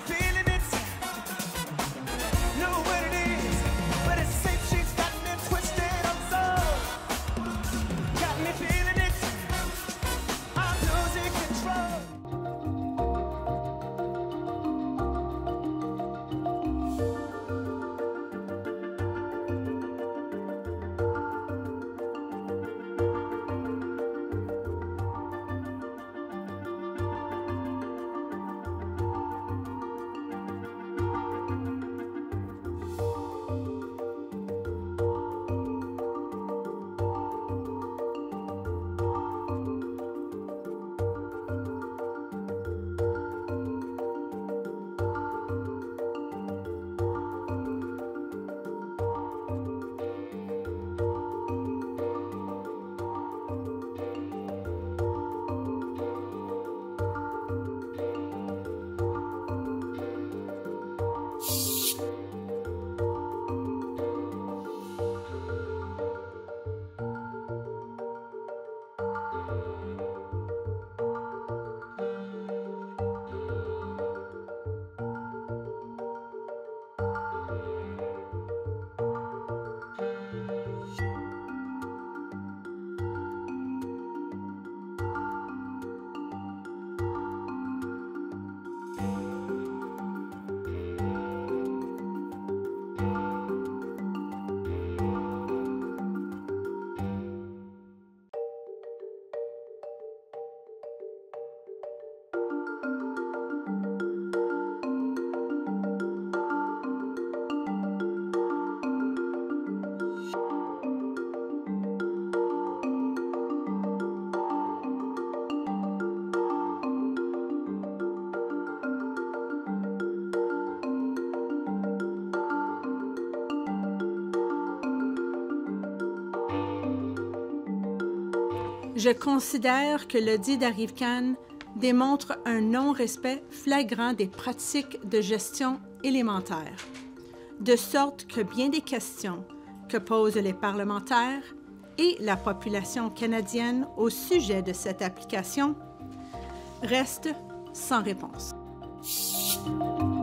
feeling it. Know what it is, but it's safe. She's got me twisted up so. Got me feeling it. I'm losing control. Je considère que l'audit d'Arrive-Can démontre un non-respect flagrant des pratiques de gestion élémentaires, de sorte que bien des questions que posent les parlementaires et la population canadienne au sujet de cette application restent sans réponse.